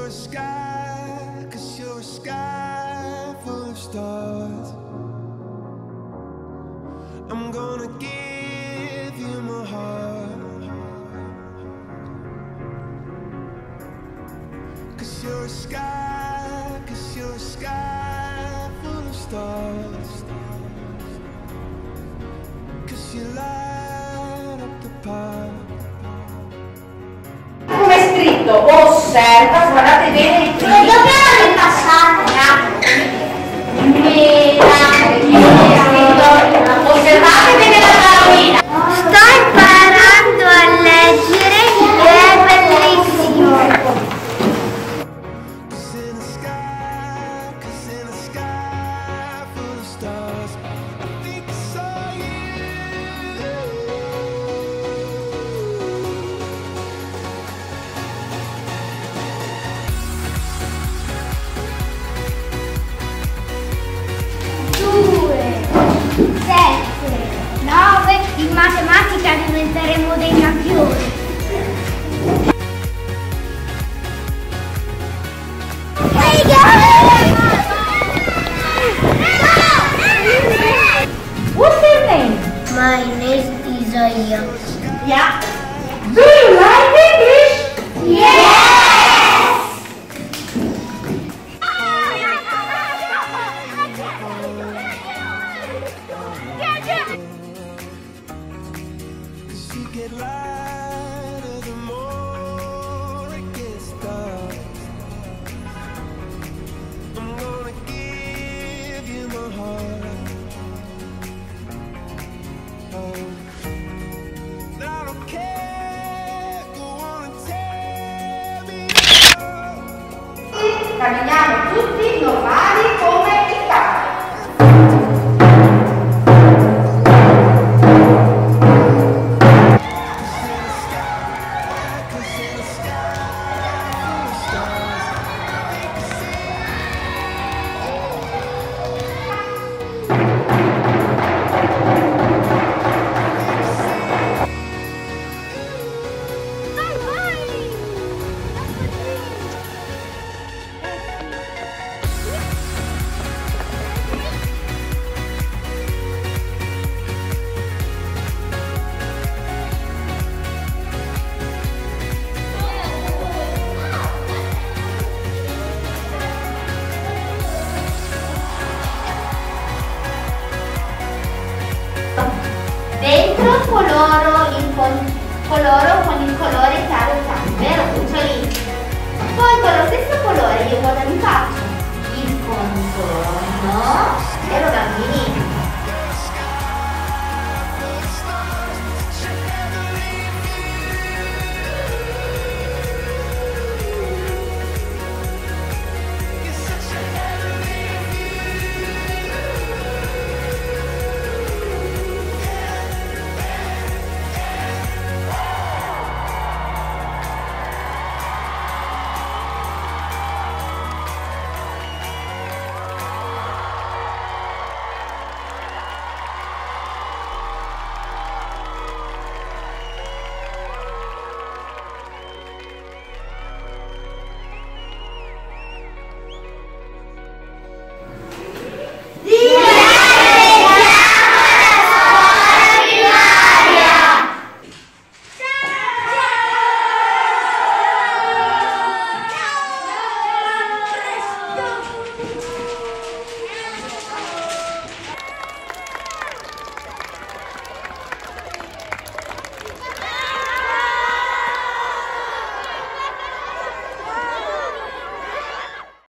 you're a sky, 'cause you're a sky full of stars. I'm gonna give you my heart, 'cause you're a sky, 'cause you're a sky full of stars. 'Cause you light up the path. Come è scritto? Osserva, guardate bene il Lo dobbiamo ripassare. Osservate bene la parolina. Sto imparando a leggere e è bellissimo. 'Cause in the sky, 'cause in the sky full of stars, I think I saw you. In matematica diventeremo dei campioni. What's your name? My name is Isaiah. Yeah. Do you like English? Yes! Cause you get lighter the more it gets dark. I'm gonna give you my heart. Oh, I don't care, go on and tear me apart. Camminiamo tutti normali come i cani. Cause in the sky full of stars, Dentro coloro con il colore chiaro chiaro, vero cucciolini? Poi con lo stesso colore io cosa mi faccio? Il contorno, vero bambini? Yeah!